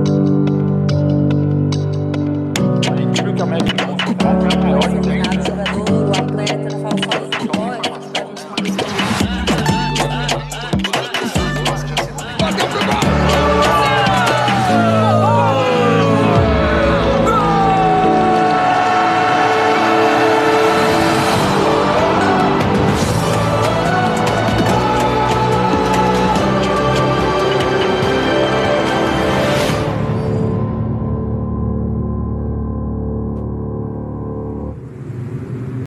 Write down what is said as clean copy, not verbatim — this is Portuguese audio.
A gente viu que a média de pontos do Galo é maior que tem. O jogador, o atleta